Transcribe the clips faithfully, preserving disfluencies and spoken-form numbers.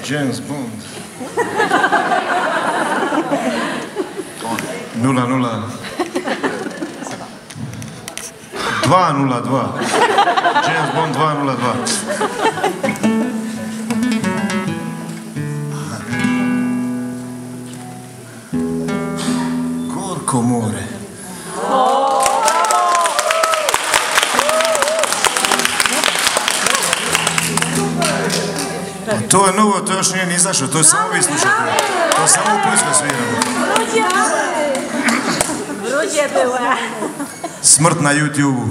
James Bond. nula nula. dva nula dva. James Bond dva nula dva. Gorko more. To je novo, to još nije ni izašao, to je samo vi slušate. To samo u Poljskoj sviramo. Vruće bilo. Smrt na YouTube-u.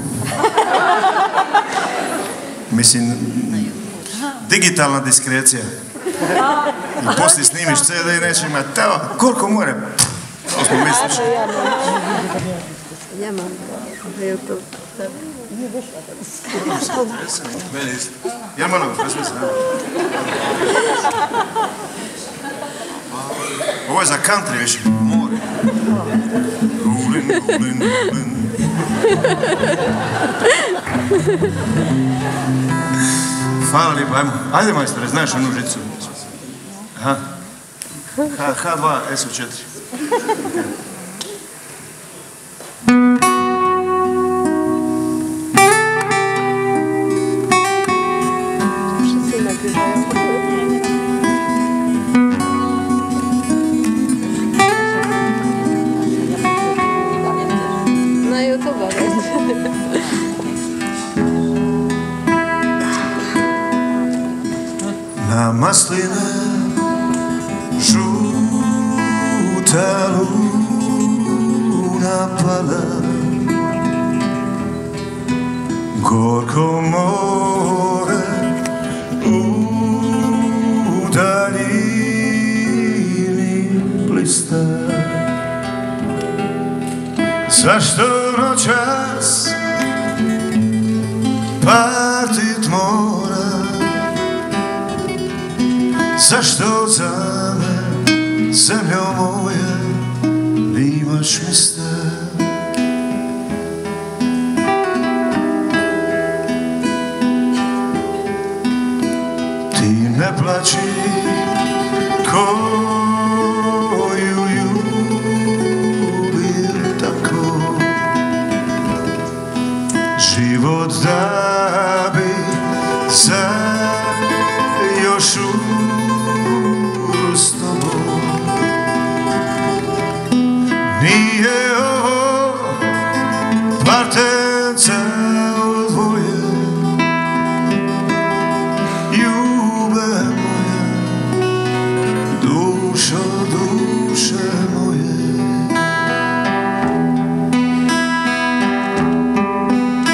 Mislim, digitalna diskrecija. I poslije snimiš C D i neće imati, evo, koliko more. To smo mi slušali. Nemam YouTube. Meni isto. Jel malo, presmi se, ne? Ovo je za country više. More. Rolling, rolling, rolling. Hvala lijepo, ajmo. Ajde majstore, znaš onu žicu? Aha. H dva S O četiri. Na YouTube-u. Na masline žuta luna pada, gorko more u daljini blista. Zašto noćas patit mora? Zašto za me, zemljo moja, nimaš mjesta? Ti ne plaći koju ljubim tako, život da bi za još s tobom. Nije ovo partence od dvoje, ljube moja, dušo, duše moje.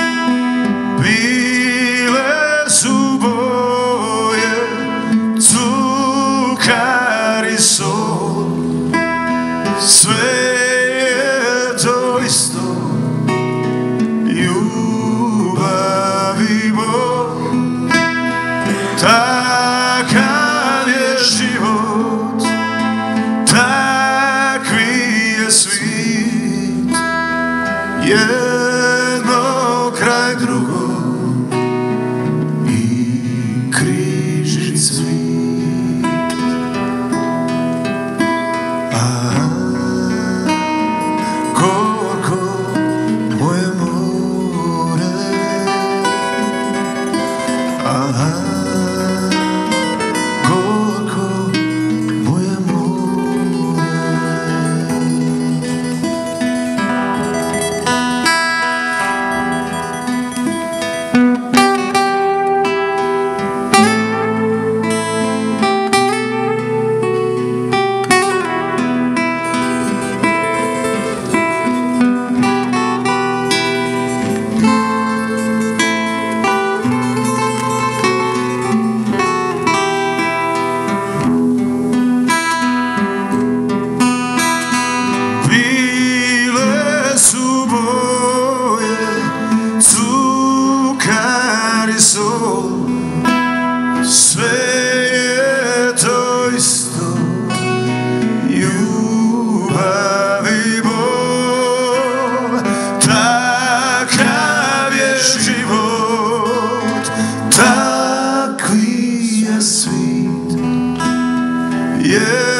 Bile su boje, cu Yeah.